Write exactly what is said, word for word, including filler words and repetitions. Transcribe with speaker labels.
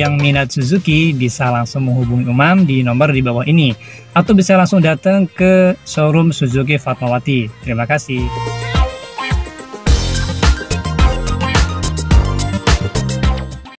Speaker 1: yang minat Suzuki bisa langsung menghubungi Umam di nomor di bawah ini, atau bisa langsung datang ke showroom Suzuki Fatmawati. Terima kasih.